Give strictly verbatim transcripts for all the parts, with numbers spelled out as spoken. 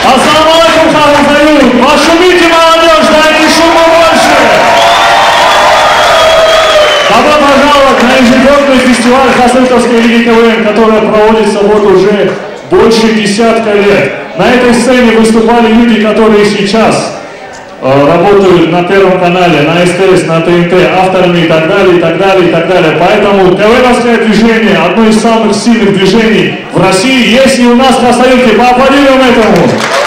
Ассаламу алейкум, Хазарют! Пошумите, молодежь, дайте шума больше! Добро пожаловать на ежегодный фестиваль Хасавюртовской лиги КВН, которая проводится вот уже больше десятка лет. На этой сцене выступали люди, которые сейчас э, работают на Первом канале, на СТС, на ТНТ, авторами и так далее, и так далее, и так далее. Поэтому КВНовское движение, одно из самых сильных движений в России, есть и у нас в Хасавюрте. Поаплодируем этому!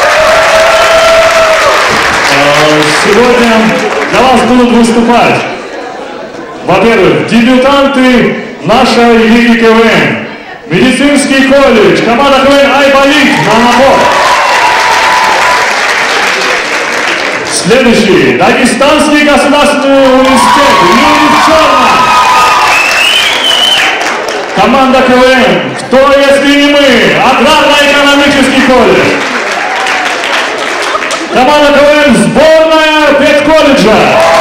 Э, сегодня для вас будут выступать, во-первых, дебютанты нашей лиги КВН. Медицинский колледж, команда КВН Айболит на набор. Следующий, Дагестанский государственный университет, люди в черном. Команда КВН, кто если не мы, аграрно-экономический колледж. Команда КВН, сборная педколледжа.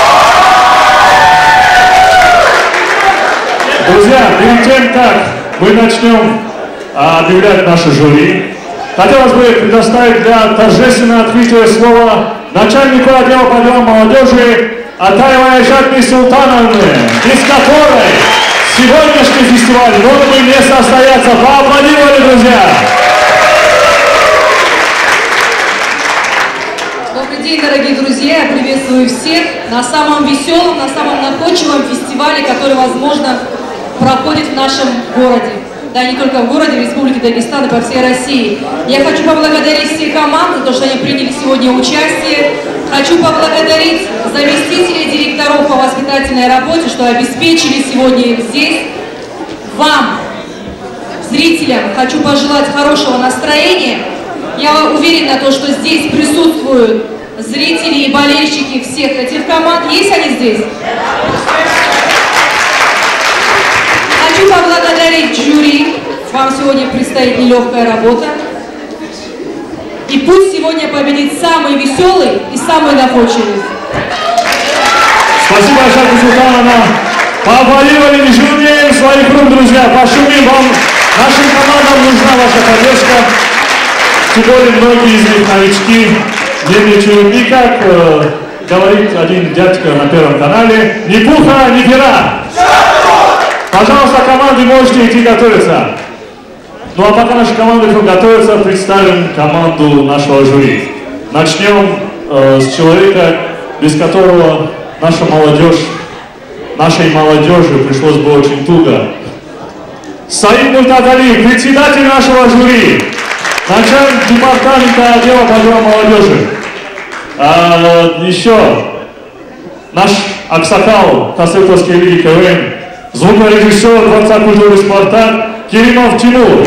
Друзья, перед тем, как мы начнем а, объявлять наше жюри, хотелось бы предоставить для торжественного открытия слова начальнику отдела программ молодежи Атаевой Айшат Султановны, без которой сегодняшний фестиваль мог бы не состояться. Поаплодировали, друзья! Добрый день, дорогие друзья! Я приветствую всех на самом веселом, на самом находчивом фестивале, который, возможно, проходит в нашем городе. Да, не только в городе, в Республике Дагестан и по всей России. Я хочу поблагодарить все команды за то, что они приняли сегодня участие. Хочу поблагодарить заместителей директоров по воспитательной работе, что обеспечили сегодня их здесь. Вам, зрителям, хочу пожелать хорошего настроения. Я уверена, то, что здесь присутствуют зрители и болельщики всех этих команд. Есть они здесь? Хочу поблагодарить жюри. Вам сегодня предстоит нелегкая работа. И пусть сегодня победит самый веселый и самый находчивый. Спасибо, Айшат Султановна. Поаплодировали, не жалеем своих рук, друзья. Пошумим вам. Нашим командам нужна ваша поддержка. Тем более многие из них новички. Нервничают. И как э, говорит один дядька на Первом канале, ни пуха, ни пера. Пожалуйста, команды, можете идти готовиться. Ну а пока наши команды готовятся, представим команду нашего жюри. Начнем э, с человека, без которого наша молодежь, нашей молодежи пришлось бы очень туго. Саид Муртазалиев, председатель нашего жюри, начальник департамента отдела программ молодежи. А, еще наш аксакал Хасавюртовской лиги КВН, звукорежиссер Дворца культуры «Спартак» Керимов Тимур.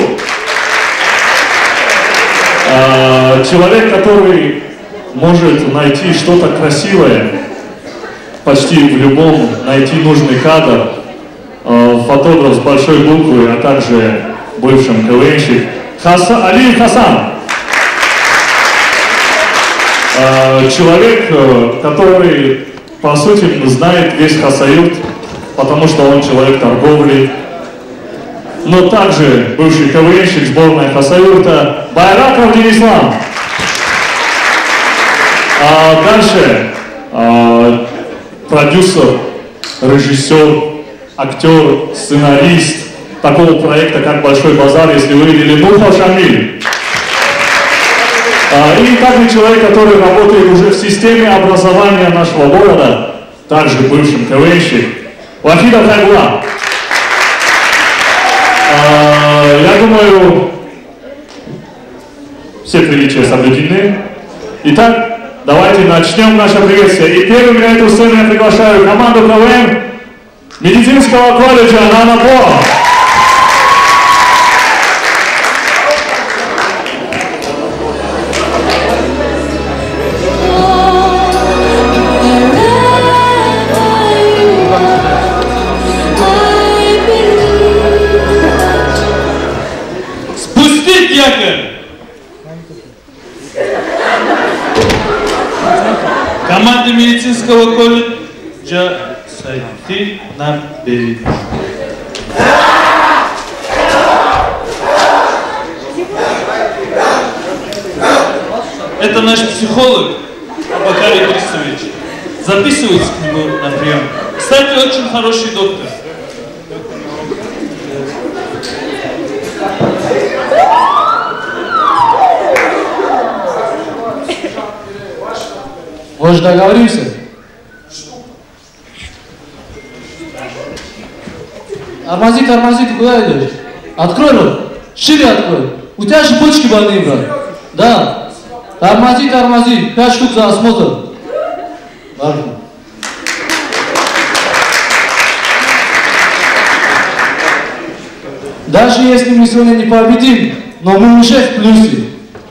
А, человек, который может найти что-то красивое почти в любом, найти нужный кадр. А, фотограф с большой буквы, а также бывший КВНщик Хаса, Алиев Хасан. А, человек, который, по сути, знает весь Хасавюрт, потому что он человек торговли, но также бывший КВНщик сборной Хасавюрта Байраков Денислам. А дальше а, продюсер, режиссер, актер, сценарист такого проекта, как «Большой базар», если вы видели, Нурфа Шамиль. А, и также человек, который работает уже в системе образования нашего города, также бывший КВНщик, Вахида Тайгула. А, я думаю, все приличия соблюдены. Итак, давайте начнем наше приветствие. И первым на эту сцену я приглашаю команду КВН медицинского колледжа на набор. Команда медицинского колледжа сойти на берег. наш психолог Абакар Идрисович. Записывайтесь к нему на прием. Кстати, очень хороший доктор. Может, договоримся? Тормози, тормози, ты куда идешь? Открой рот, шире открой. У тебя же почки больные, брат. Да. Тормози, тормози, пять штук за осмотр. Важно. Даже если мы сегодня не победим, но мы уже в плюсе.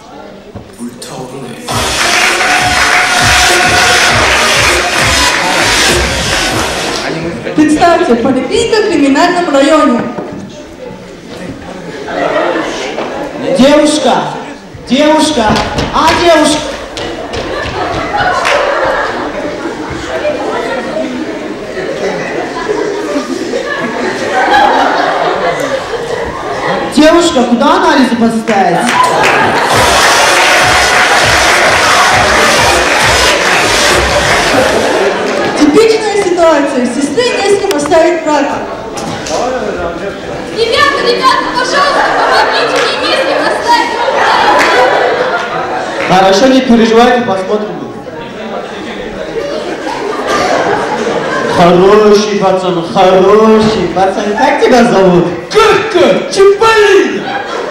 Представьте, поликлиника в криминальном районе. Девушка, девушка, а девушка. Девушка, куда анализы поставить? Типичная ситуация. Сестре не с кем оставить брата. Ребята, ребята, пожалуйста, помогите мне, не с кем оставить. Хорошо, не переживайте, посмотрим. Хороший пацан, хороший пацан. Как тебя зовут? Как-как? Чиполлино!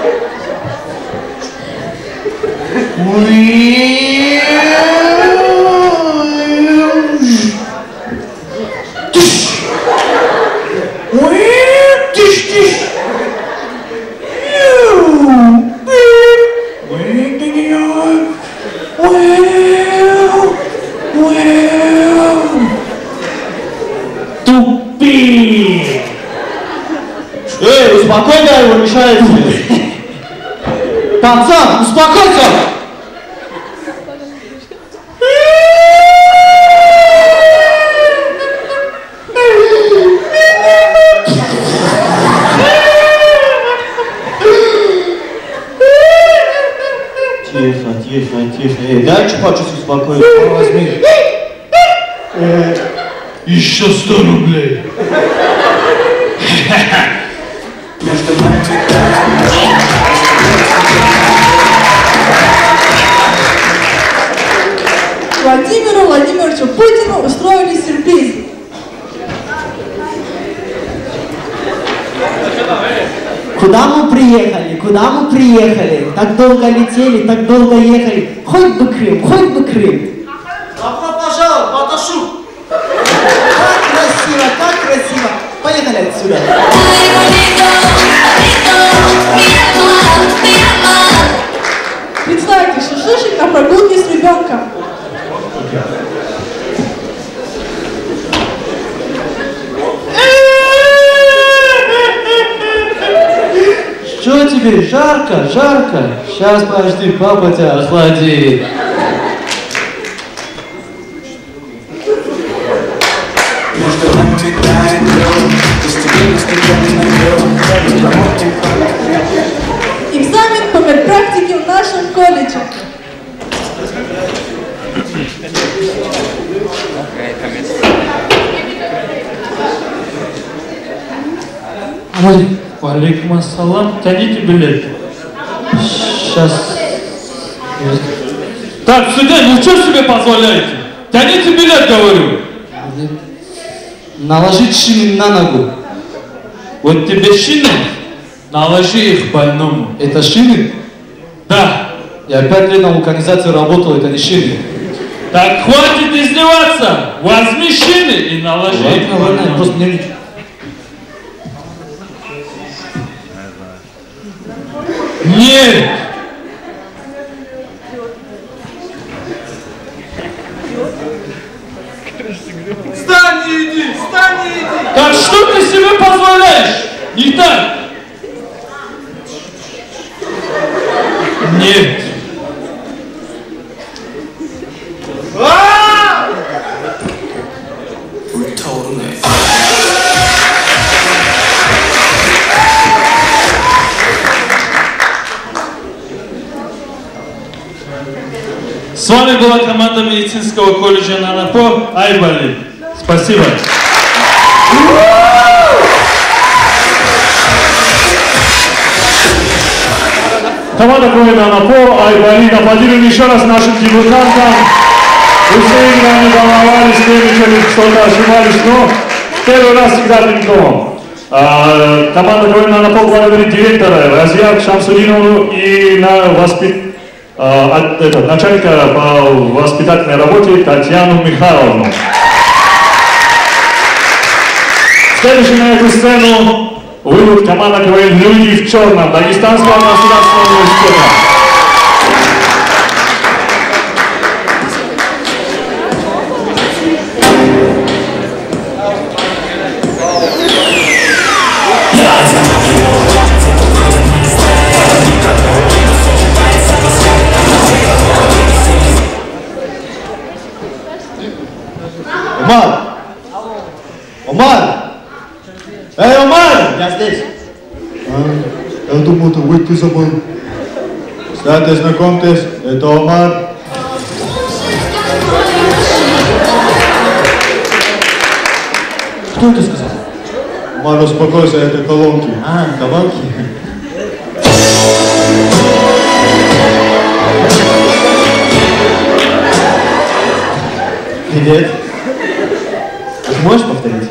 Тупик! Эй, успокой, да, его мешает тебе. Пацан, успокойся! Тихо, тихо, тихо. Эй, дай чупа-чус успокоить. Возьми. Э, Еще сто рублей. Владимиру Владимировичу Путину устроили сюрприз. Куда мы приехали? Куда мы приехали? Так долго летели, так долго ехали. Хоть бы Крым, хоть бы Крым. Добро пожаловать, Баташу! Как красиво, как красиво! Поехали отсюда! Представьте, шашлычник на прогулке с ребенком. Что тебе? Жарко, жарко. Сейчас подожди, папа тебя охладит. Экзамен по медпрактике в нашем колледже. Ой, Алейкум ассалам. Тяните билет. сейчас... Так, студент, ну что себе позволяете? Тяните билет, говорю. Наложить шины на ногу. Вот тебе шины, наложи их больному. Это шины? Да. Я пять лет на вулканизации работал, это не шины. Так хватит издеваться. Возьми шины и наложи их Ладно, ладно, я больному. просто нервничаю. Нет. Встань и иди, встань и иди! Так что ты себе позволяешь? Не так. Нет. С вами была команда медицинского колледжа Нанапо Айбали. Спасибо. Команда КВН Анапо, Айбали, аплодируем еще раз нашим дебютантам. Вы все играли, волновались, нервничали, что-то ошибались, но первый раз всегда рекомендовал. А, команда КВН Анапо благодарит директора Разия Шамсудинову и на воспит... а, этот, начальника по воспитательной работе Татьяну Михайловну. Следующий на эту сцену выйдет команда КВН «Люди в черном» Дагестанского государственного университета. Омар! Омар! Эй, Омар! Я здесь. А, я думал, ты выйти забыл. Кстати, знакомьтесь, это Омар. Кто это сказал? Омар, успокойся, это колонки. А, колонки. Привет. Ты можешь повторить?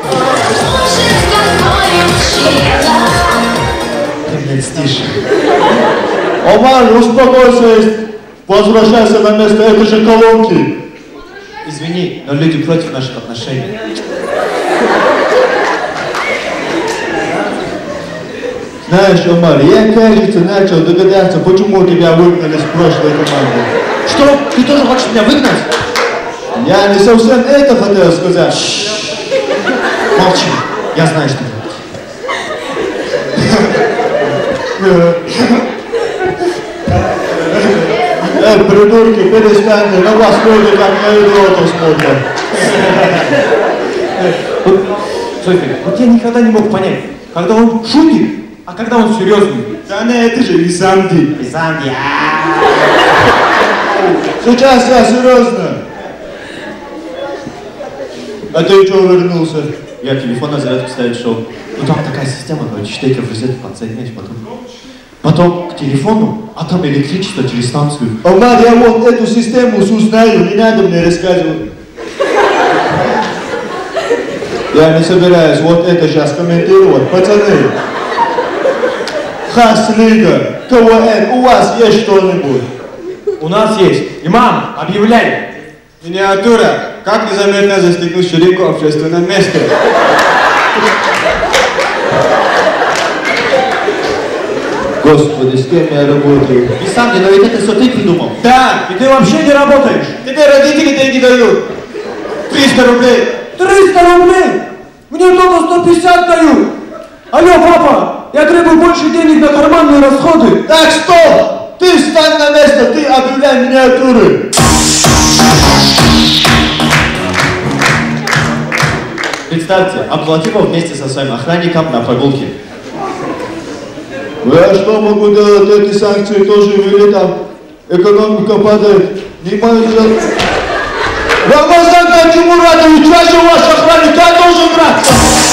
Ты мне льстишь. Омар, успокойся, возвращайся на место, это же колонки. Извини, но люди против наших отношений. Знаешь, Омар, я, кажется, начал догадаться, почему тебя выгнали с прошлой команды. Что? Ты тоже хочешь меня выгнать? Я не совсем это хотел сказать. Молчи. Я знаю, что делать. Эй, придурки, перестаньте, на вас люди как на идиотов смотрят. Вот, слушай, вот я никогда не мог понять, когда он шутит, а когда он серьезный. Да не, это же Исанди. Исанди. Сейчас я серьезно. А ты что вернулся? Я телефон на зарядку ставить шел. Ну там такая система, короче, штекер в розетку подсоединять потом. Потом к телефону, а там электричество через станцию. Омар, я вот эту систему узнаю, не надо мне рассказывать. Я не собираюсь вот это сейчас комментировать. Пацаны, Хас-лига, КВН, у вас есть что-нибудь? У нас есть. Имам, объявляй. Миниатюра. Как незаметно застегнуть ширинку в общественном месте? Господи, с кем я работаю? Исанди, но ведь это все ты придумал. Да, и ты вообще не работаешь. Тебе родители деньги дают. триста рублей. триста рублей? Мне только сто пятьдесят дают. Алло, папа, я требую больше денег на карманные расходы. Так, стоп! Ты встань на место, ты объявляй миниатюры. Представьте, оплатил вместе со своим охранником на прогулке. Я что могу делать? Эти санкции тоже ввели там. Экономика падает. Не мое дело. Рамазан Гаджимуратович, я же ваш охранник, я должен драться.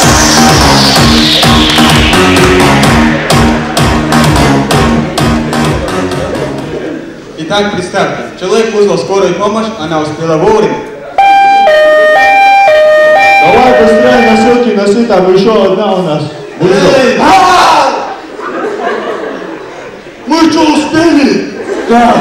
Итак, представьте, человек вызвал скорую помощь, она успела вовремя. Давай быстрее носилки носи, там еще одна у нас. Эй! Мы что, успели? Да.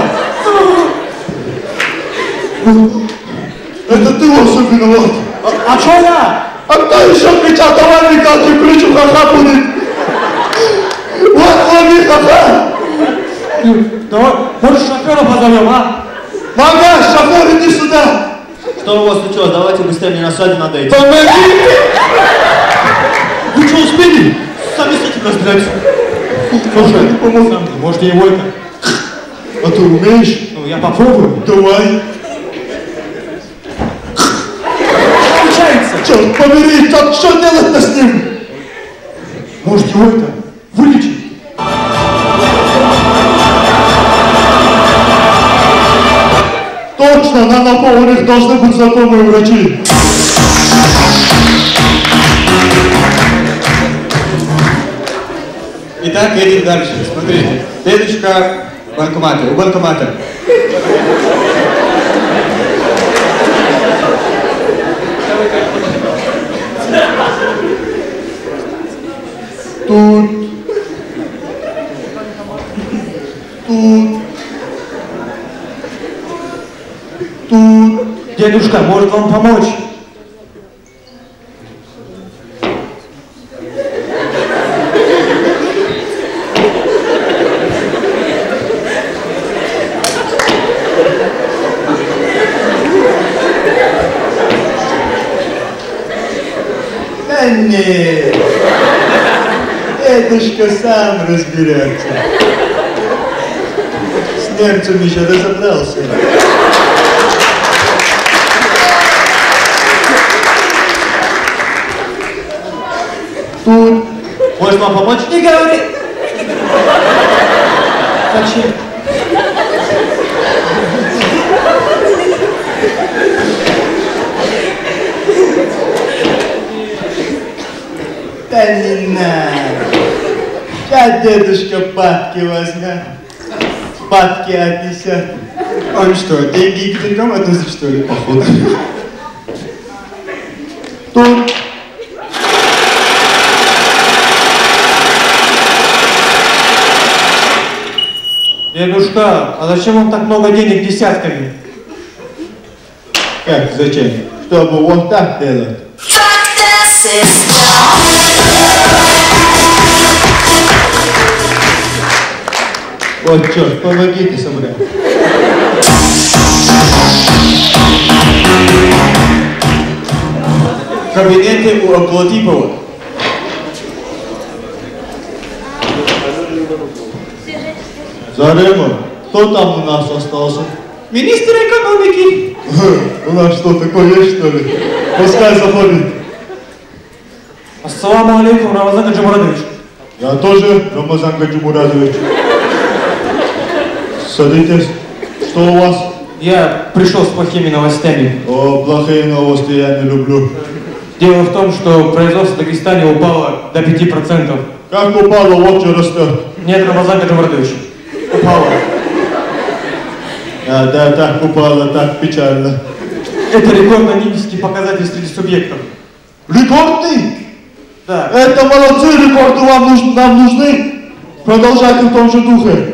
Это ты во всем виноват. А, а что я? А кто еще кричал, давай Михалки, кричу, ха-ха будет. Вот лови, ха-ха. Давай, может шофера позовем, а? Мага, шофер, иди сюда. Что у вас случилось? Давайте быстрее, мне на свадьбу надо идти. Помоги. Вы что, успели? Сами с этим разбирайтесь. Слушай, ты помог. Может, я его это... А ты умеешь? Ну, я попробую. Давай. Получается. Черт побери, так что делать-то с ним? Может, его это вылечить? Точно, нам на поварах должны быть знакомые врачи. Итак, едем дальше. Смотрите. Дедушка банкомата. У банкомата. Тут. Тут. Тут. Дедушка, может вам помочь? Да нет. Дедушка сам разберется. С немцем еще разобрался. Тут. Может вам помочь? Не говори. Зачем? Да не надо. Сейчас дедушка бабки возьмет. Бабки отнесет. Он что, деньги к деньгам относит, что ли, походу? Тут. Дедушка, а зачем вам так много денег десятками? Как, зачем? Чтобы вот так делать. Вот черт, помогите собрать. В кабинете у Аплатипова. Зарема, кто там у нас остался? Министр экономики. У нас что, такое есть, что ли? Пускай заходит. Ассаламу алейкум, Рамазан Гаджимурадович. Я тоже, Рамазан Гаджимурадович. Садитесь. Что у вас? Я пришел с плохими новостями. О, плохие новости я не люблю. Дело в том, что производство в Дагестане упало до пяти процентов. Как упало, вот что растет. Нет, Рамазан Гаджимурадович. Упало. А, да, так упало, так печально. Это рекордно низкий показатель среди субъектов. Рекордный? Да. Это молодцы, рекорды вам нужны, нам нужны. Продолжайте в том же духе.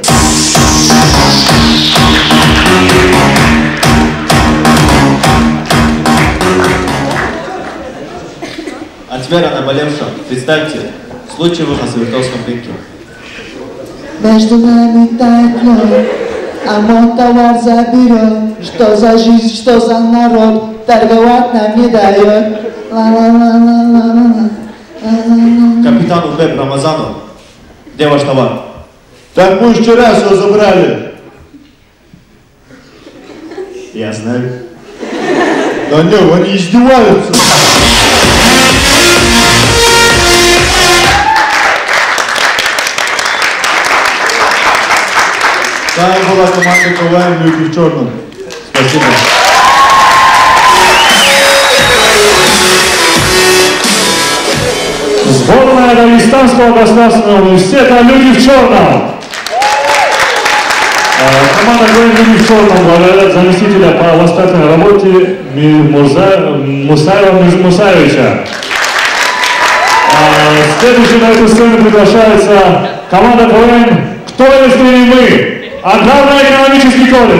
А теперь о наболевшем. Представьте, случай в Свердловском рынке. Между нами тает лед, а мой товар заберет. Что за жизнь, что за народ, торговать нам не дает. Ла-ла-ла-ла-ла-ла. Капитану Бэб Рамазану, где ваш товар? Так мы вчера все забрали. Я знаю. Да нет, они издеваются. С вами была команда КВН «Люди в черном». Спасибо. Сборная Дагестанского государственного университета «Люди в черном». Команда КВН «Люди в черном» благодарят заместителя по воспитательной работе Мусаева Мусаевича. Следующий на эту сцену приглашается команда КВН «Кто, если не мы?» Аграрно-экономический колледж.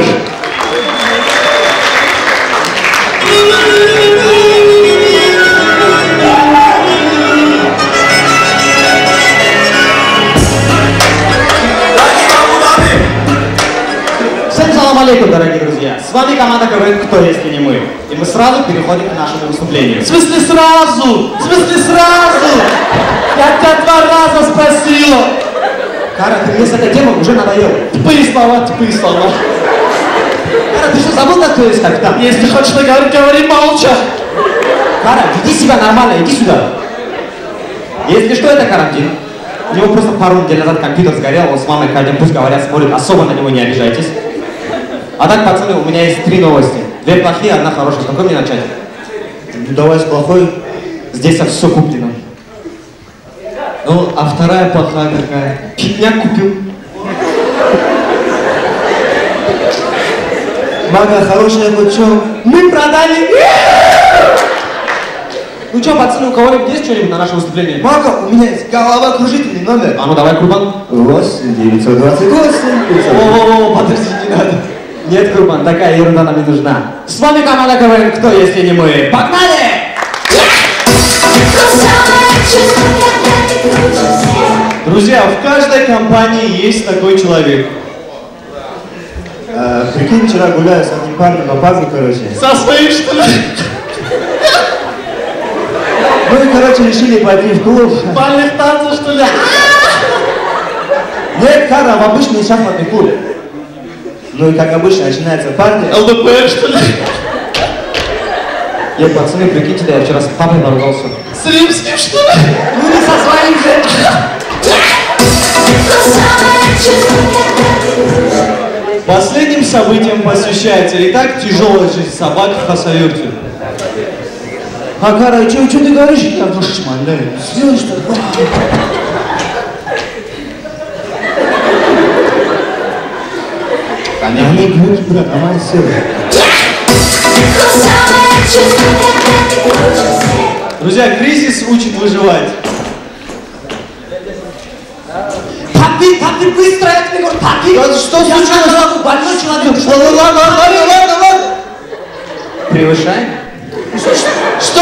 Всем салам алейкум, дорогие друзья. С вами команда КВН «Кто, если не мы?» И мы сразу переходим к нашему выступлению. В смысле сразу? В смысле сразу? Я тебя два раза спросила. Кара, ты мне с этой темой уже надоел. Тупые слова, тупые слова. Кара, ты что, забыл, как то есть как там? Если хочешь наговорить, говори молча. Кара, веди себя нормально, иди сюда. Если что, это карантин. У него просто пару недель назад компьютер сгорел, он с мамой каждый пусть говорят, смотрит, особо на него не обижайтесь. А так, пацаны, у меня есть три новости. Две плохие, одна хорошая. С какой мне начать? Давай с плохой. Здесь все куплено. Ну, а вторая плохая какая? Пятняк купил. Мага хорошая, вот что? Мы продали. Ну что, пацаны, у кого-нибудь есть что-нибудь на наше выступление? Мага, у меня есть головокружительный номер. А ну давай, Курбан. восемь девятьсот двадцать восемь. О-о-о, подожди, не надо. Нет, Курбан, такая ерунда нам не нужна. С вами команда КВН «Кто, если не мы». Погнали! Друзья, в каждой компании есть такой человек. А, прикинь, вчера гуляю с одним парнем на пабе, короче. Со своим, что ли? Ну и, короче, решили пойти в клуб. Бальных танцев, что ли? Нет, Кара, в обычный шахматный клуб. Ну и как обычно начинается парни. ЛДПР, что ли? Эй, пацаны, прикиньте, да я вчера с папой поругался. С Римским, что ли? Ну не со своим же. Последним событием посвящается и так тяжелая жизнь собак в Хасавюрте. А, Кара, что ты говоришь? Я в душу шмаляю. Слышь, что ли? Они глюки, брат, нормально села. Друзья, кризис учит выживать. Папи, папи, быстро, я тебе говорю, папи! Да что случилось? Больной человек. Ладно, ладно, ладно, ладно, ладно. Превышаем? Что?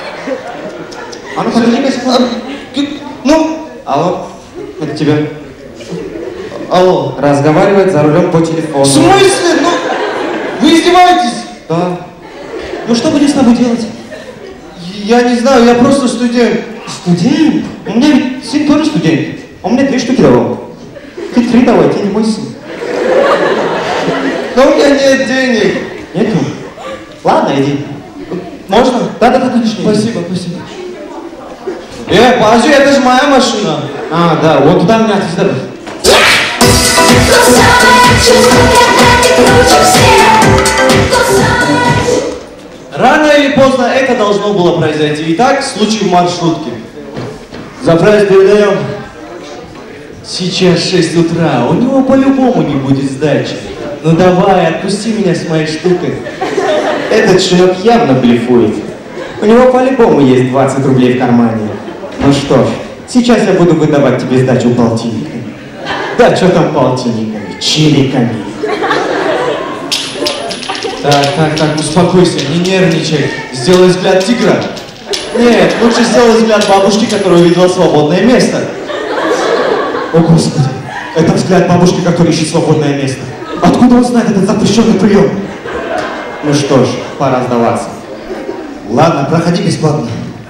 А ну подожди-ка секунду. Ну? Алло, это тебе. Алло. Разговаривает за рулем по телефону. В смысле? Ну, вы издеваетесь? Да. Ну что будем с тобой делать? Я не знаю, я просто студент. Студент? У меня ведь сын тоже студент. Он мне две штуки давал. Ты три давай, ты не мой сын. Но у меня нет денег. Нету? Ладно, иди. Можно? Да, да, да, конечно. Спасибо, спасибо. Э, подожди, это же моя машина. А, да, вот туда меня отвезли. Рано или поздно это должно было произойти. Итак, случай в маршрутке. Заправить передаем. Сейчас шесть утра, у него по-любому не будет сдачи. Ну давай, отпусти меня с моей штукой. Этот шелек явно блефует. У него по-любому есть двадцать рублей в кармане. Ну что ж, сейчас я буду выдавать тебе сдачу полтинниками. Да что там полтинниками? Чиликами. Так, так, так, успокойся, не нервничай. Сделай взгляд тигра. Нет, лучше сделай взгляд бабушки, которая увидела свободное место. О, Господи, это взгляд бабушки, которая ищет свободное место. Откуда он знает этот запрещенный прием? Ну что ж, пора сдаваться. Ладно, проходи бесплатно.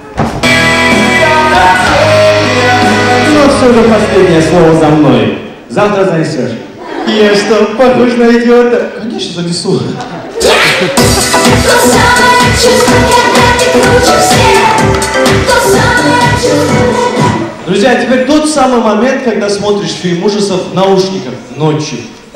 Но все же последнее слово за мной. Завтра занесешь. Я что, похож на идиота? Конечно, занесу. Друзья, теперь тот самый момент, когда смотришь фильм ужасов в наушниках ночью.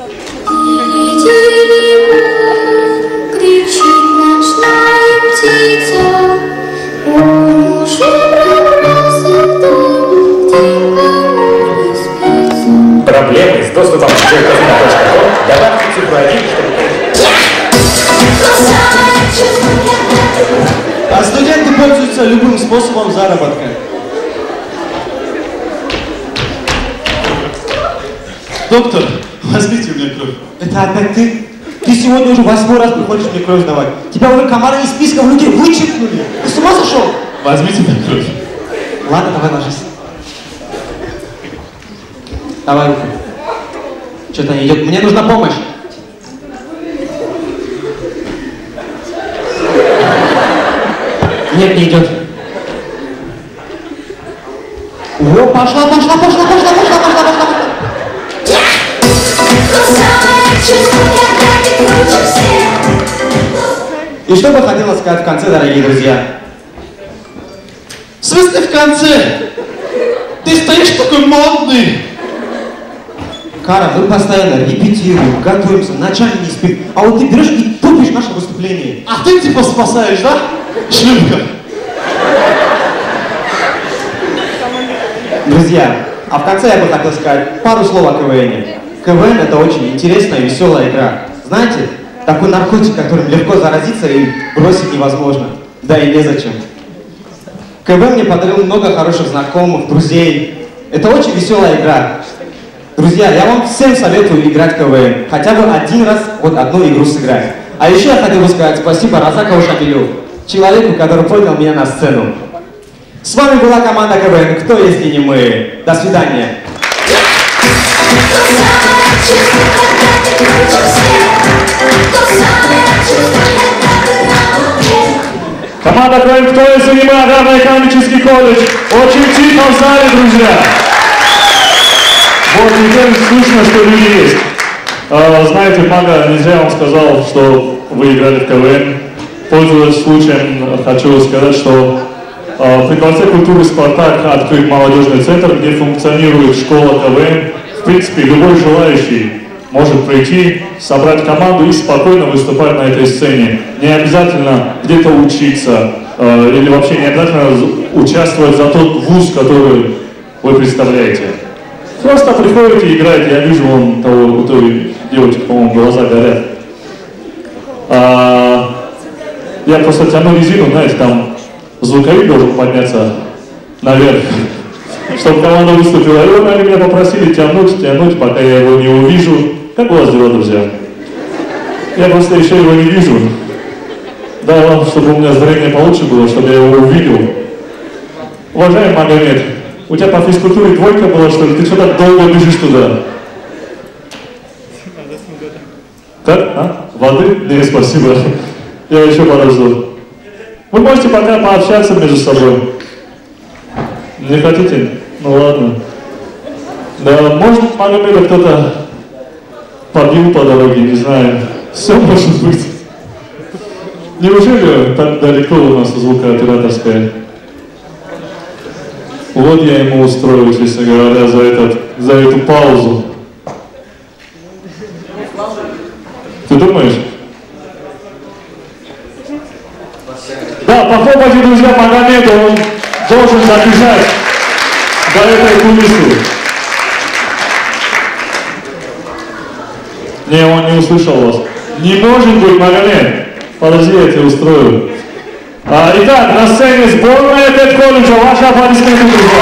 Кричит ночная птица, он уже пробрался в дом, где никому не спится. Проблемы с доступом к джейказина точка ком добавьте цифру один, чтобы... А студенты пользуются любым способом заработка. Доктор, возьмите у меня кровь. Это опять ты? Ты сегодня уже восьмой раз приходишь мне кровь сдавать. Тебя уже комары из списка людей вычеркнули. Ты с ума сошел? Возьмите у меня кровь. Ладно, давай ложись. Давай руку. Что-то не идет. Мне нужна помощь. Нет, не идет. О, пошла, пошла, пошла, пошла, пошла, пошла, пошла, пошла. И что бы хотела сказать в конце, дорогие друзья? В смысле в конце? Ты стоишь такой модный. Кара, мы постоянно репетируем, готовимся, ночами не спим. А вот ты берешь и тупишь наше выступление. А ты типа спасаешь, да? Шлюпка. Друзья, а в конце я бы хотел сказать пару слов о КВН. КВН это очень интересная, веселая игра. Знаете, такой наркотик, которым легко заразиться и бросить невозможно. Да и незачем. КВН мне подарил много хороших знакомых, друзей. Это очень веселая игра. Друзья, я вам всем советую играть в КВН. Хотя бы один раз вот одну игру сыграть. А еще я хотел бы сказать спасибо Разакову Шамилю, человеку, который поднял меня на сцену. С вами была команда КВН «Кто, если не мы». До свидания. Команда КВН «Кто, если не мы», Аграрный экономический колледж. Очень тихо в зале, друзья. Вот теперь слышно, что люди есть. А, знаете, Мага, не зря вам сказал, что вы играли в КВН. Пользуясь случаем, хочу сказать, что а, при Дворце культуры «Спартак» открыт молодежный центр, где функционирует школа КВН. В принципе, любой желающий может прийти, собрать команду и спокойно выступать на этой сцене. Не обязательно где-то учиться, а, или вообще не обязательно участвовать за тот вуз, который вы представляете. Просто приходите и играете, я вижу, вон того, у той девочки, по-моему, глаза горят. А, я просто тяну резину, знаете, там звуковик должен подняться наверх, чтобы команда выступила. И вот они меня попросили тянуть, тянуть, пока я его не увижу. Как у вас дела, друзья? Я просто еще его не вижу. Дай вам, чтобы у меня зрение получше было, чтобы я его увидел. Уважаемый Магомед, у тебя по физкультуре двойка была, что ли? Ты что так долго бежишь туда? Так? А? Воды? Нет, спасибо. Я еще подожду. Вы можете пока пообщаться между собой. Не хотите? Ну ладно. Да, может, Магомеда кто-то побил по дороге, не знаю. Все может быть. Неужели так далеко у нас звукооператорская? Вот я ему устрою, честно говоря, за, этот, за эту паузу. Ты думаешь? Да, похлопайте, друзья, Магомеду, он должен добежать до этой кулисы. Не, он не услышал вас. Не может быть, Магомед. Подожди, я тебя устрою. А, итак, на сцене сборная педколледжа. Ваши аплодисменты, друзья.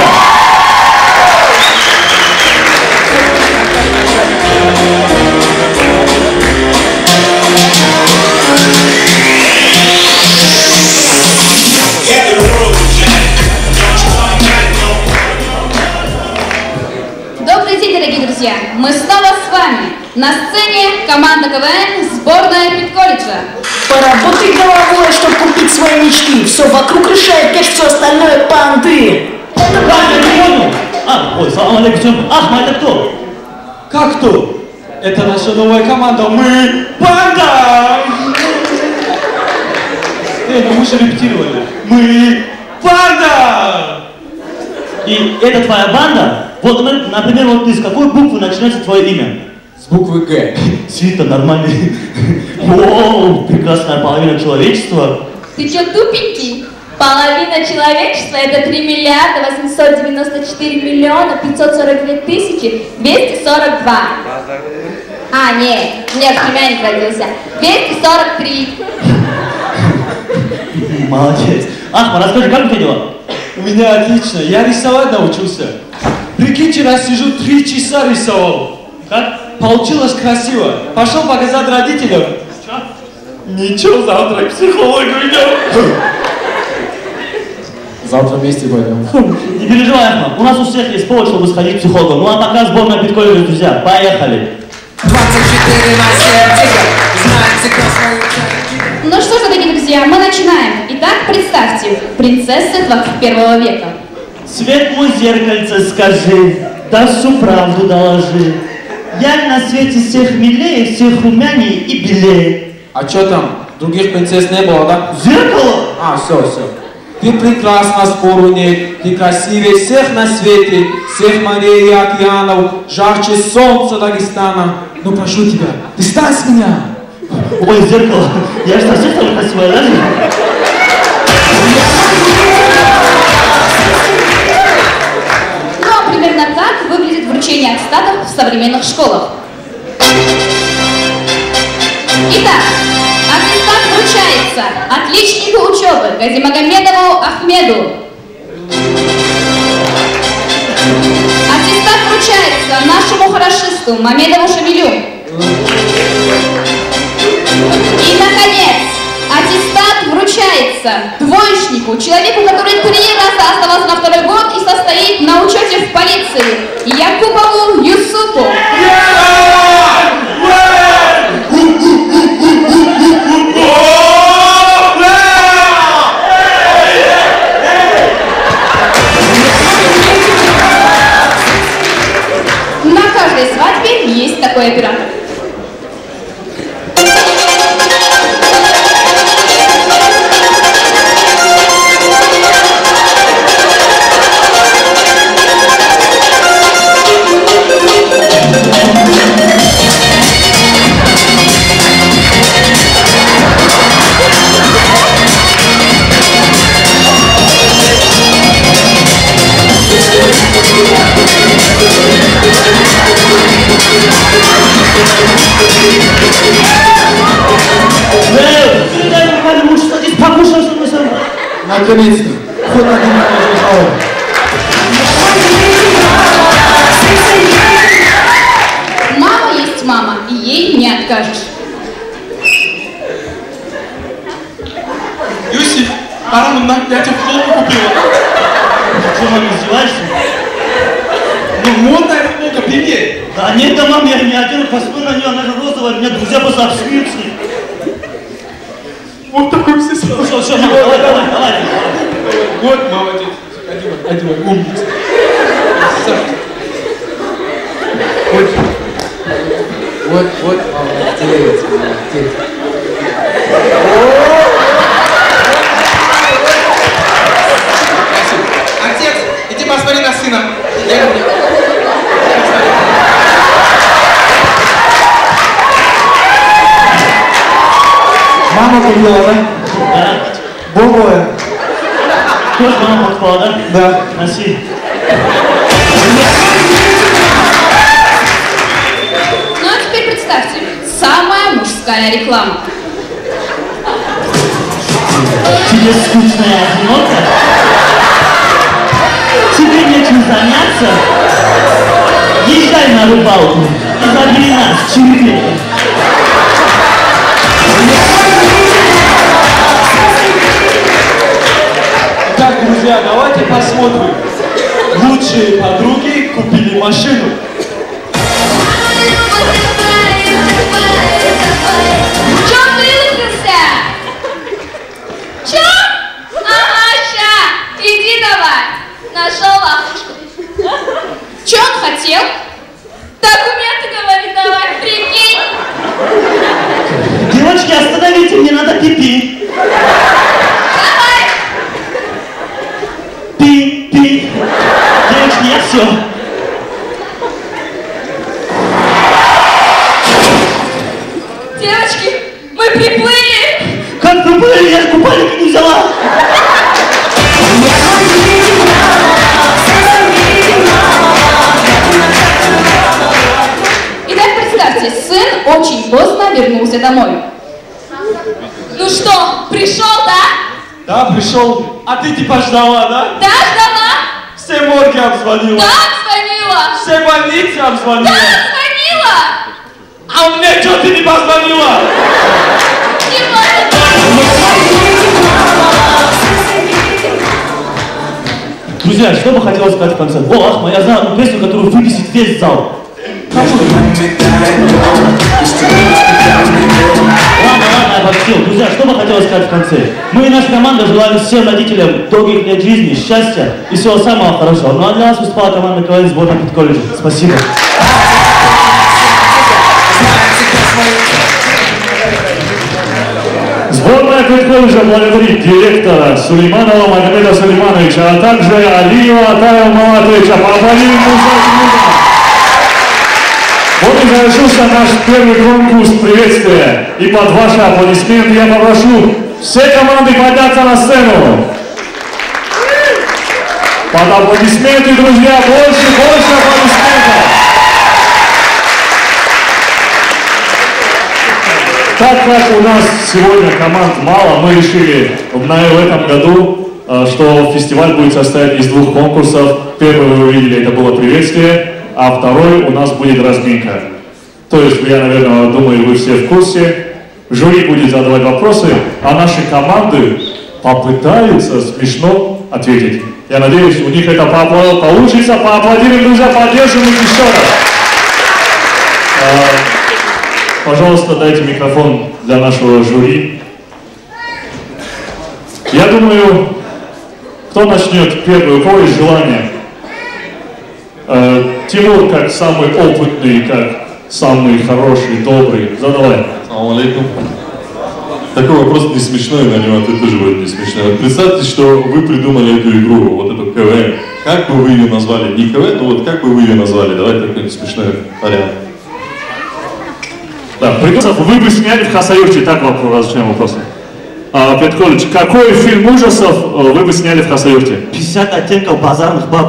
Добрый день, дорогие друзья! Мы снова с вами. На сцене команда КВН, сборная педколледжа. Поработай головой, чтобы купить свои мечты. Все вокруг решает, кэш, все остальное понты. Это правильно, не понял. А, ой, салам алейкум. Ахма, это кто? Как кто? Это наша новая команда. Мы банда! Эй, ну мы же репетировали. Мы банда! И это твоя банда? Вот, например, вот ты, с какой буквы начинается твое имя? С буквы Г. Свита, нормальный. О, прекрасная половина человечества. Ты чё, тупенький? Половина человечества — это три миллиарда восемьсот девяносто четыре миллиона пятьсот сорок две тысячи двести сорок два. А, нет, нет, племянник родился. двести сорок три. Молодец. Ахма, расскажи, как у тебя дела? У меня отлично. Я рисовать научился. Прикиньте, раз сижу три часа рисовал. Как? Получилось красиво. Пошел показать родителям. Что? Ничего, завтра к психологу идем. Завтра вместе пойдем. Не переживай, Ахма, у нас у всех есть повод, чтобы сходить к психологу. Ну а пока сборная педколледжа, друзья, поехали. Ну что ж, дорогие друзья, мы начинаем. Итак, представьте, принцессы двадцать первого века. Светлое зеркальце скажи, да всю правду доложи. Я на свете всех милее, всех румянее и белее. А чё там? Других принцесс не было, да? Зеркало? А, все, все. Ты прекрасна, спору нет. Ты красивее всех на свете, всех морей и океанов, жарче солнца Дагестана. Но прошу тебя, ты стань с меня. Ой, зеркало, я что, все там красивая, да? Ну, а примерно так выглядит вручение аттестатов в современных школах. Итак, аттестат вручается отличнику учебы Газимагомедову Ахмеду. Аттестат вручается нашему хорошисту Мамедову Шамилю. И, наконец, аттестат вручается двоечнику, человеку, который три раза оставался на второй год и состоит на учете в полиции, Якупову Юсупу. На каждой свадьбе есть такой оператор. Наконец-то. Хоть один разговор. Мама есть мама, и ей не откажешь. Юсиф, Арам, я тебе футболку купила. Что, мам, издеваешься? Ну, модная футболка, примерь. Да нет, да, мам, я не одену, посмотри на нее, она же розовая, меня друзья просто обсмеются. Вот такой все сразу. Все, все, мам, давай, давай, давай. Вот, молодец. Одевай, одевай, умница. Вот, вот, вот, молодец, молодец. Отец, иди посмотри на сына. Мама купила, да? Да. Бобовая. Тоже мама покупала, да? Да. Носи. Ну а теперь представьте, самая мужская реклама. Тебе скучная одинока? Тебе нечем заняться? Езжай на рыбалку и забери нас, черепахи. Так, друзья, давайте посмотрим. Лучшие подруги купили машину. Чё ты лыбишься? Чё? Ага, ща, иди давай. Нашел ловушку. Чё он хотел? Документы, говорит, давай, прикинь. Девочки, остановите, мне надо пипи. Давай. Пи-пи. Девочки, я все. Девочки, мы приплыли. Как приплыли? Я же купальник не взяла. Итак, представьте, сын очень поздно вернулся домой. Ну что, пришел, да? Да, пришел. А ты типа ждала, да? Да, ждала. Все морги обзвонила. Да, звонила. Все больницы обзвонила. Да, звонила. А мне что ты не позвонила? Друзья, что бы хотелось сказать в конце? О, Ахма, я знаю одну песню, которую выбесит весь зал. Ладно, ладно, я подсел. Друзья, что бы хотелось сказать в конце? Мы и наша команда желаем всем родителям долгих лет жизни, счастья и всего самого хорошего. Ну а для нас выступала команда КВН сборной Педколледжа. Спасибо. Сборная фестиваль Петколледжа благодарит директора Сулейманова Магомеда Сулеймановича, а также Алиева Атаева Малатовича. Поаплодируем ему. Вот и завершился наш первый конкурс приветствия. И под ваши аплодисменты я попрошу все команды подняться на сцену. Под аплодисменты, друзья, больше, больше аплодисментов. Так как у нас сегодня команд мало, мы решили в этом году, что фестиваль будет состоять из двух конкурсов. Первый вы увидели, это было приветствие. А второй у нас будет разминка. То есть, я, наверное, думаю, вы все в курсе. Жюри будет задавать вопросы, а наши команды попытаются смешно ответить. Я надеюсь, у них это получится. Поаплодируем, друзья, поддержим их еще раз. А, пожалуйста, дайте микрофон для нашего жюри. Я думаю, кто начнет первый, у кого есть желание? Тимур, как самый опытный, как самый хороший, добрый. Задавай. Салам алейкум. Такой вопрос не смешной, на него это тоже будет не смешной. Вот представьте, что вы придумали эту игру, вот эту КВН. Как бы вы ее назвали? Не КВН, но вот как бы вы ее назвали? Давайте какой-нибудь смешной вариант. Да, вы бы сняли в Хасавюрте, так вопрос, зачем вопрос? А, Петколледж, какой фильм ужасов вы бы сняли в Хасавюрте? пятьдесят оттенков базарных баб.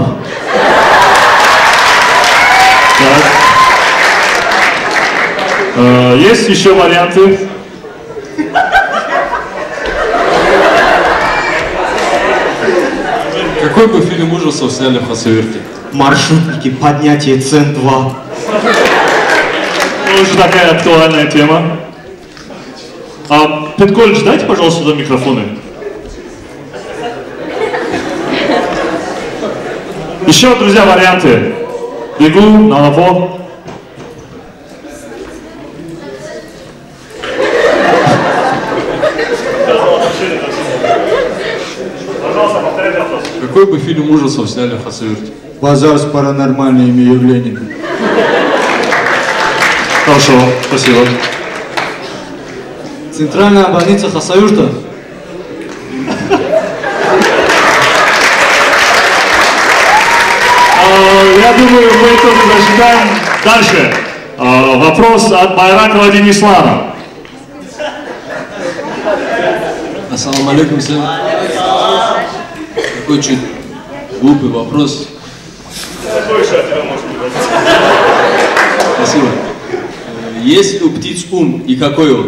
Uh, есть еще варианты? Какой бы фильм ужасов сняли в Хасавюрте? Маршрутники, поднятие цен два. Тоже такая актуальная тема. А, Петколледж, дайте, пожалуйста, сюда микрофоны. Еще, друзья, варианты. Бегу на лапо. Какой бы фильм ужасов сняли в Хасавюрте? Базар с паранормальными явлениями. Хорошо, спасибо. Центральная больница Хасавюрта. Я думаю, мы только зачитаем дальше. Вопрос от Байракова Денислана. Ассаламу алейкум всем. Такой чуть глупый вопрос. Спасибо. Есть ли у птиц ум и какой он?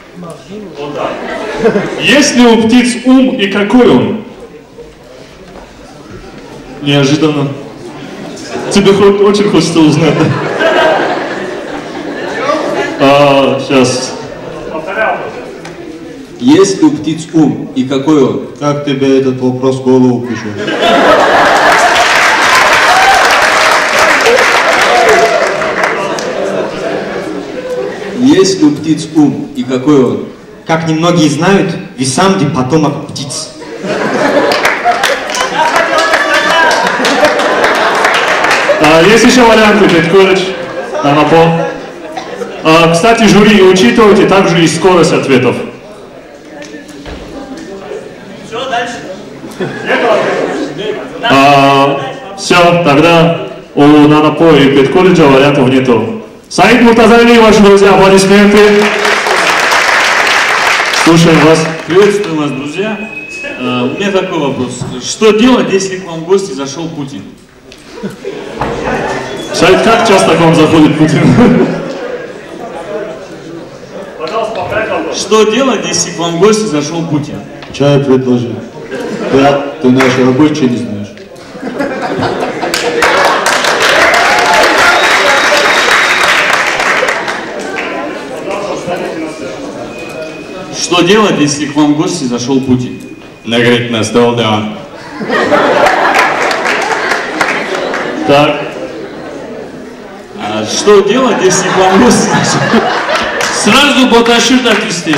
Есть ли у птиц ум и какой он? Неожиданно. Тебе очень хочется узнать. А, сейчас. Есть ли у птиц ум и какой он? Как тебе этот вопрос в голову пришел? Есть ли у птиц ум и какой он? Как немногие знают, Висамди потомок птиц. А, есть еще варианты, Петколледж, Анапо. А, кстати, жюри, учитывайте также и скорость ответов. Все, дальше. А, все, тогда у Нанапо и Петколледжа вариантов нету. Саид Муртазали, ваши друзья, аплодисменты. Слушаем вас. Приветствую вас, друзья. Uh, у меня такой вопрос. Что делать, если к вам в гости зашел Путин? Саид, как часто к вам заходит Путин? Что делать, если к вам в гости зашел Путин? Чай предложи. Да, ты наши рабочие не знаешь. Что делать, если к вам в гости зашел Путин? Накрыть на стол, да. Так. А что делать, если к вам в гости зашел? Сразу Баташют отвезти.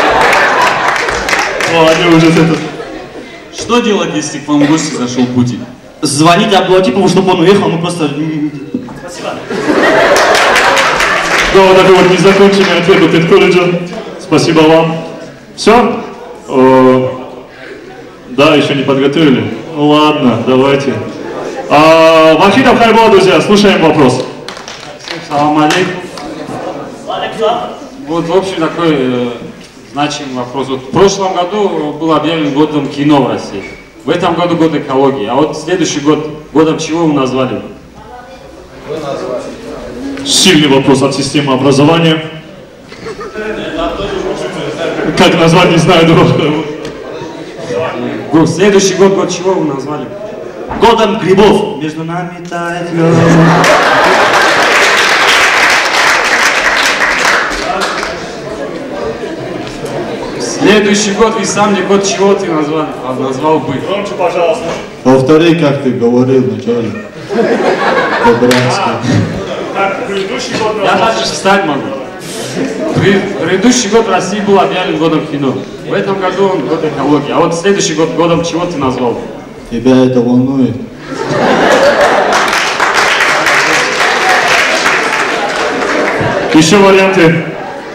О, они уже это. Что делать, если к вам в гости зашел Путин? Звонить Абдулатипову, чтобы он уехал, ну просто... Спасибо. Да, вот такой вот незаконченный ответ от Петколледжа. Спасибо вам. Все? Э, да, еще не подготовили? Ну ладно, давайте. А, Вахидов Хайбо, друзья, слушаем вопрос. Салам алейкум. Вот, в общем, такой э, значимый вопрос. Вот в прошлом году был объявлен годом кино в России. В этом году год экологии. А вот следующий год, годом чего вы назвали? Сильный вопрос от системы образования. Как назвать, не знаю, дурак. Следующий год, год чего вы назвали? Годом грибов. Между нами тает лед. Следующий год, весенний год чего ты назвал, назвал бы? Громче, пожалуйста. Повтори, как ты говорил вначале. Так, предыдущий год Я даже встать могу. Предыдущий год в России был объявлен годом кино. В этом году он год экологии. А вот следующий год годом чего ты назвал? Тебя это волнует? Еще варианты.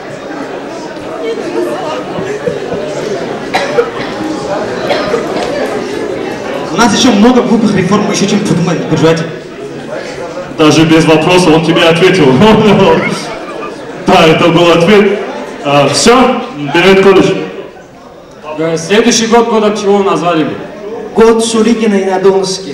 У нас еще много глупых реформ, мы еще чем придумать, не переживайте. Даже без вопроса он тебе ответил. Да, это был ответ. А, все, Бенед колледж. Следующий год годом чего вы назвали бы? Год Шурикина и Надонски.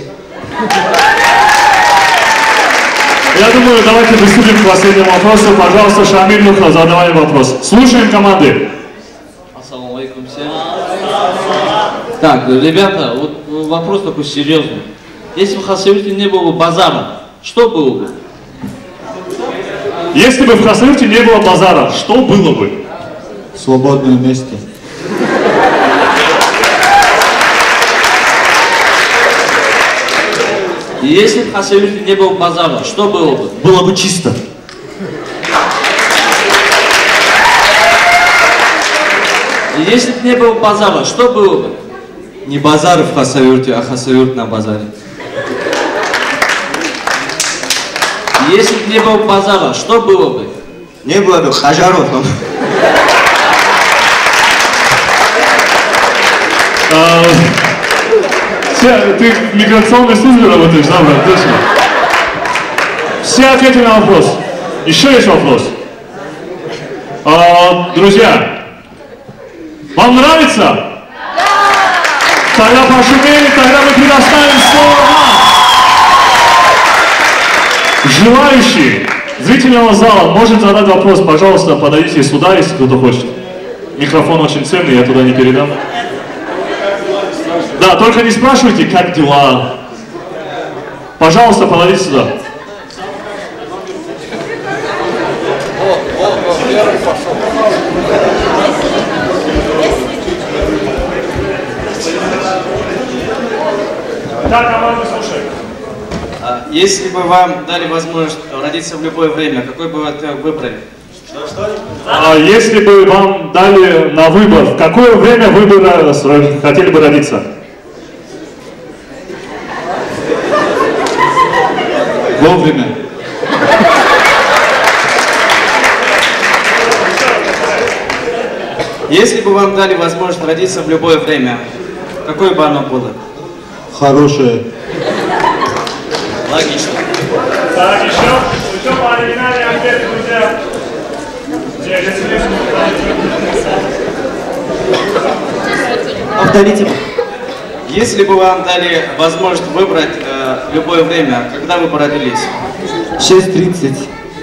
Я думаю, давайте приступим к последнему вопросу. Пожалуйста, Шамиль Муха, задавай вопрос. Слушаем команды. Ассаламу алейкум всем. Так, ребята, вот вопрос такой серьезный. Если в Хасавюрте не было бы базара, что было бы? Если бы в Хасавюрте не было базара, что было бы? Свободное место. И если в Хасавюрте не было базара, что было бы? Было бы чисто. И если бы не было базара, что было бы? Не базар в Хасавюрте, а Хасавюрт на базаре. И если бы не было базара, что было бы? Не было бы хажаротом. Ты в миграционной службе работаешь, да, брат? Точно. Все ответили на вопрос. Еще есть вопрос. А, друзья, вам нравится? Да! Тогда пошумели, тогда мы предоставим слово вам. Желающий зрительного зала может задать вопрос, пожалуйста, подойдите сюда, если кто-то хочет. Микрофон очень ценный, я туда не передам. Да, только не спрашивайте, как дела. Пожалуйста, подойдите сюда. Да, команда, слушай. Если бы вам дали возможность родиться в любое время, какой бы вы выбрали? А если бы вам дали на выбор, в какое время вы бы хотели бы родиться? Вовремя. Если бы вам дали возможность родиться в любое время, какое бы оно было? Хорошее. Логично. Так, еще, еще по оригинальной анкете, друзья. Повторите. Если бы вам дали возможность выбрать э, любое время, когда вы бы родились? шесть тридцать.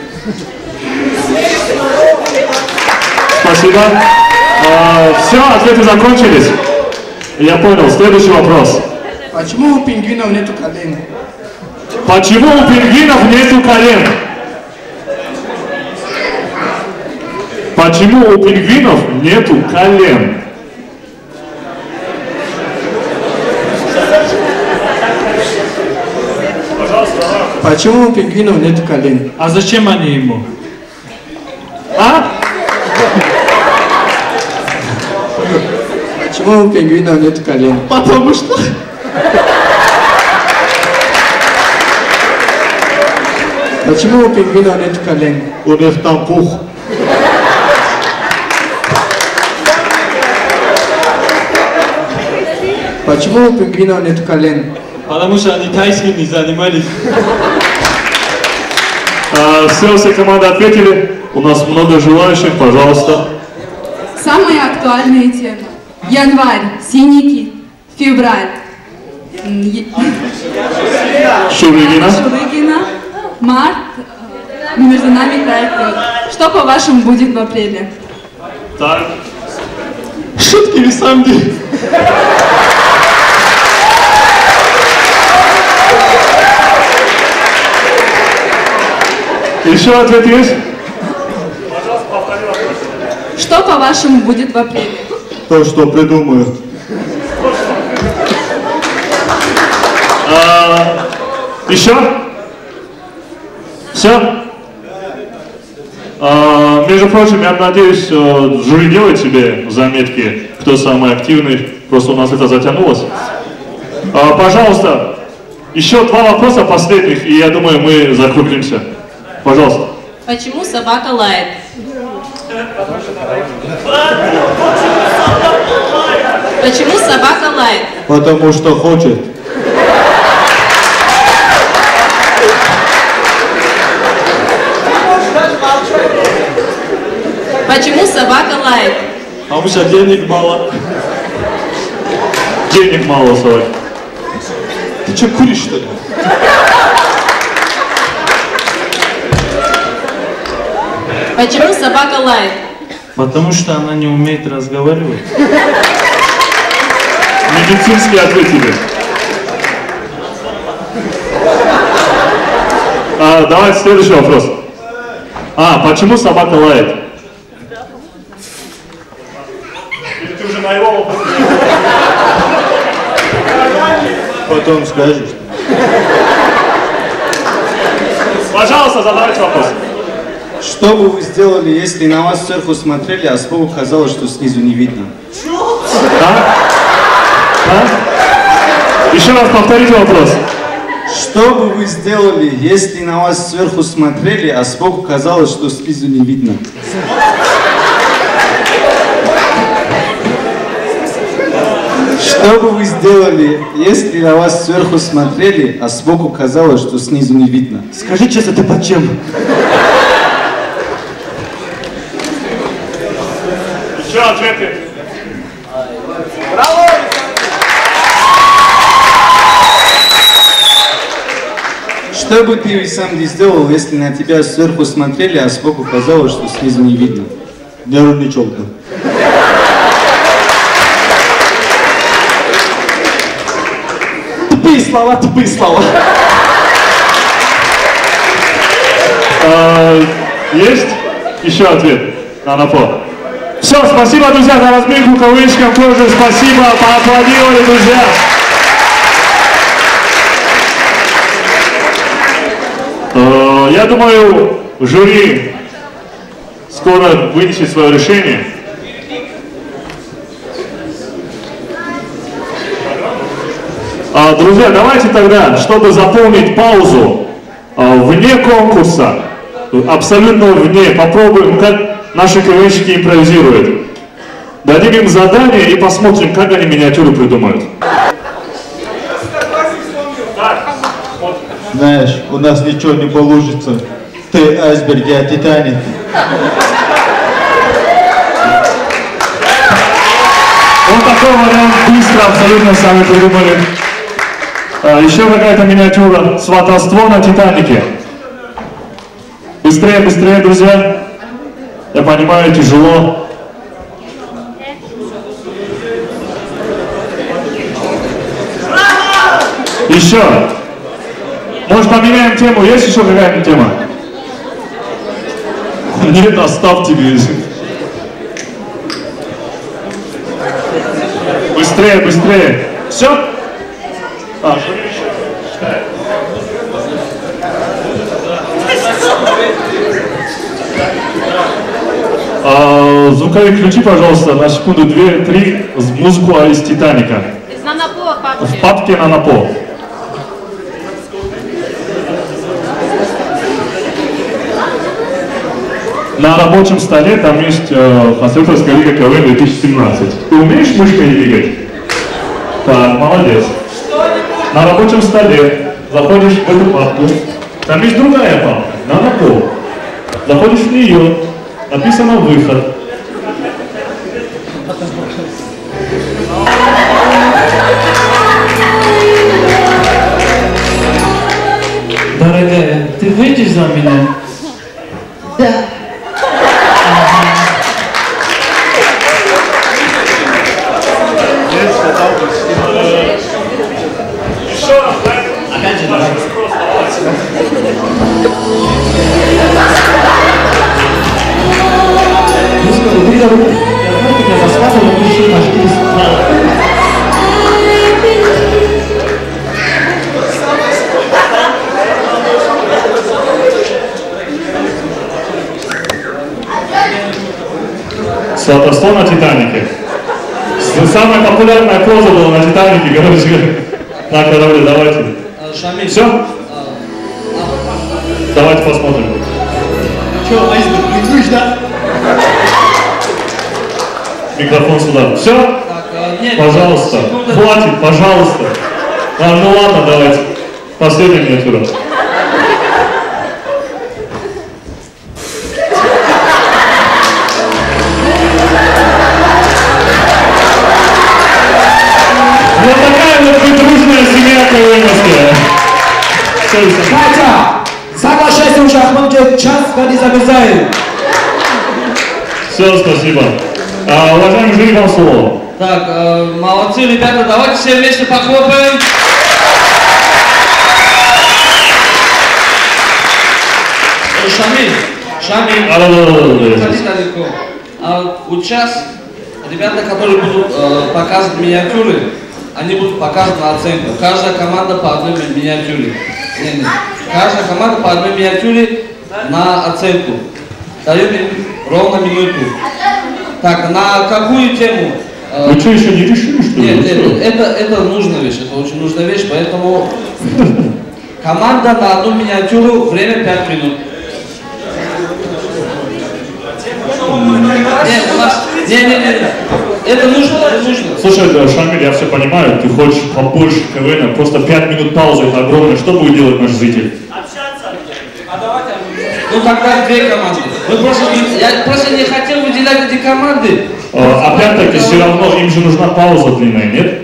Спасибо. А, все, ответы закончились. Я понял. Следующий вопрос. Почему у пингвинов нету колен? Почему у пингвинов нету колен? Почему у пингвинов нету колен? Почему у пингвинов нету колен? А зачем они ему? А? Почему у пингвинов нету колен? Потому что... Почему у пингвинов нету колен? У них там пух. Почему у пингвинов нет колен? Потому что они тайским не занимались. А, все, все команды ответили. У нас много желающих, пожалуйста. Самые актуальные темы. Январь, синяки, февраль. Е- Шурыгина. Шурыгина. Март. э, Между нами край лед. Что, по-вашему, будет в апреле? Так. Шутки Висамди. Еще ответ есть? Что, по-вашему, будет в апреле? То, что придумают. А, еще? Все? А, между прочим, я надеюсь, э, жюри делает себе заметки, кто самый активный. Просто у нас это затянулось. А, пожалуйста, еще два вопроса последних, и я думаю, мы закруглимся. Пожалуйста. Почему собака лает? Почему собака лает? Потому что хочет. Почему собака лает? Потому что денег мало. Денег мало, Савик. Ты что, куришь, что ли? Почему собака лает? Потому что она не умеет разговаривать. Медицинские ответили. А, давайте следующий вопрос. А, почему собака лает? Или ты уже на его вопрос? Потом скажешь. Пожалуйста, задавайте вопрос. Что бы вы сделали, если на вас сверху смотрели, а сбоку казалось, что снизу не видно? А? А? Еще раз повторите вопрос. Что бы вы сделали, если на вас сверху смотрели, а сбоку казалось, что снизу не видно? Что бы вы сделали, если на вас сверху смотрели, а сбоку казалось, что снизу не видно? Скажи честно, ты под чем? Еще ответы. Браво! Что бы ты сам не сделал, если на тебя сверху смотрели, а сбоку казалось, что снизу не видно? Нервничал бы. Тупые слова, тупые слова. А, есть еще ответ на напор? Все, спасибо, друзья, за разминку КВНщикам тоже спасибо, поаплодировали, друзья. А, я думаю, жюри скоро вынесет свое решение. А, друзья, давайте тогда, чтобы заполнить паузу а, вне конкурса, абсолютно вне, попробуем, как наши КВНщики импровизируют. Дадим им задание и посмотрим, как они миниатюры придумают. Знаешь, у нас ничего не получится. Ты айсберг, я Титаник. Вот такой вариант быстро абсолютно сами придумали. А, еще какая-то миниатюра. Сватовство на Титанике. Быстрее, быстрее, друзья. Я понимаю, тяжело. Еще. Может, поменяем тему? Есть еще какая-нибудь тема? Нет, оставьте, говорит. Быстрее, быстрее. Все? А, а, звуковик, включи, пожалуйста, на секунду, две, три, музыку из Титаника. На напор, папки. В папке на напол. На рабочем столе там есть э, конструкторская лига КВН две тысячи семнадцать. Ты умеешь мышкой двигать? Так, молодец. На рабочем столе заходишь в эту папку. Там есть другая папка, на на пол. Заходишь в нее, написано «Выход». Дорогая, ты выйдешь за меня? Да. Опять же, давай. Убери руку. Я знаю, как я рассказывал, но еще ножки Сватовство на Титанике. Самая популярная поза была на Титанике, короче, на корабле. Давайте. Шамиль. Все? Давайте посмотрим. Че, айсберг, прикрыть, да? Микрофон сюда. Все? Так, а, нет. Пожалуйста. Секунда. Хватит, пожалуйста. А, ну ладно, давайте. Последняя миниатюра. Вот такая вот дружная семья КВНовская. Катя, соглашайся уже, Ахмадке, час годи замерзает. Все, спасибо. А, уважаемый жюри, вам слово. Так, э, молодцы, ребята, давайте все вместе похлопаем. Э, Шамиль, Шамиль, А, да, да, да, да, да. ходи далеко. А вот сейчас ребята, которые будут э, показывать миниатюры, они будут показывать на оценку. Каждая команда по одной ми- миниатюре. Не, не. Каждая команда по одной миниатюре на оценку. Даем им ровно минуту. Так, на какую тему? Э, Вы что, еще не решили, что ли? Нет, Вы нет, что? это, это нужная вещь, это очень нужная вещь, поэтому команда на одну миниатюру, время пять минут. Нет, у нас... Не, не, не, это нужно, это нужно. Слушай, да, Шамиль, я все понимаю, ты хочешь побольше КВН, просто пять минут паузы, это огромное. Что будет делать наш зритель? Ну тогда две команды. Вы просто, я просто не хотел выделять эти команды. А, опять-таки, все равно им же нужна пауза длинная, нет?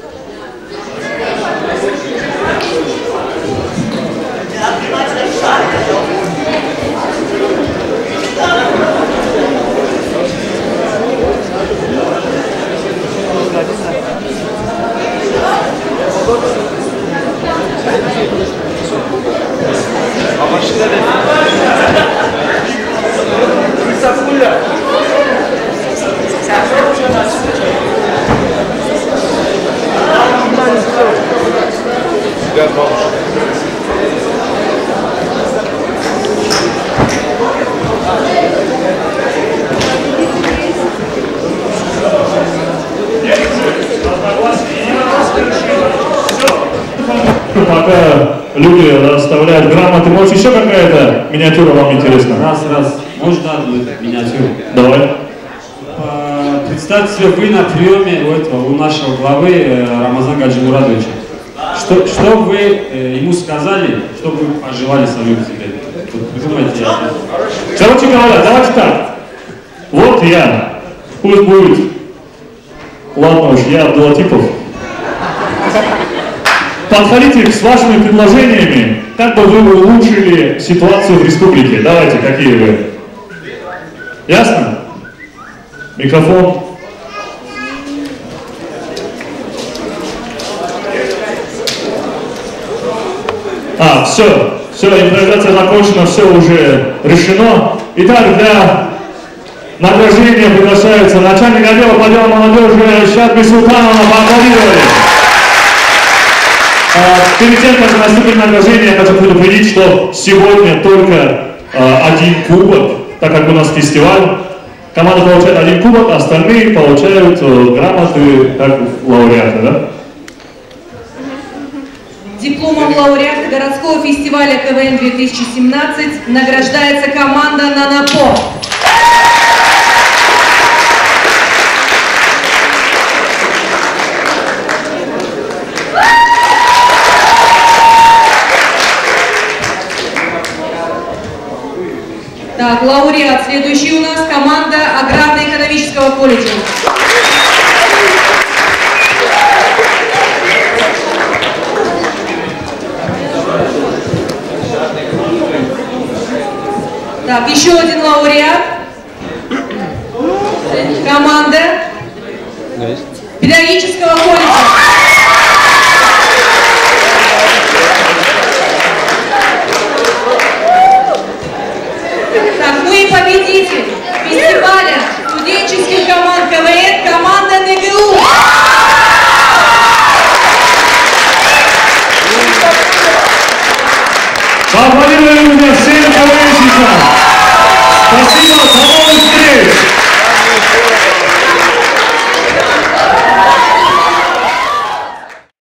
Пока люди расставляют грамоты, может еще какая-то миниатюра вам интересна? Раз, раз. Можно одну миниатюру? Давай. А, Представьте себе, вы на приеме у этого, у нашего главы э, Рамазана Гаджимурадовича. Что, что бы вы э, ему сказали, что бы вы пожелали самим себе? Вот придумайте. Короче говоря, давайте так. Вот я. Пусть будет. Ладно уж, я Абдулатипов. Подходите с вашими предложениями, как бы вы улучшили ситуацию в республике. Давайте, какие вы? Ясно? Микрофон. А, все, все, импровизация закончена, все уже решено. Итак, для награждения приглашается начальник отдела по делам молодежи Шадби Султанова. Поаплодировали. А, перед тем, как наступит награждение, я хочу предупредить, что сегодня только а, один кубок, так как у нас фестиваль. Команда получает один кубок, остальные получают а, грамоты как лауреаты, да? Дипломом лауреата городского фестиваля КВН две тысячи семнадцать награждается команда «Нанопо». Так, лауреат. Следующий у нас команда Аграрно-экономического колледжа. Так, еще один лауреат. Команда педагогического колледжа.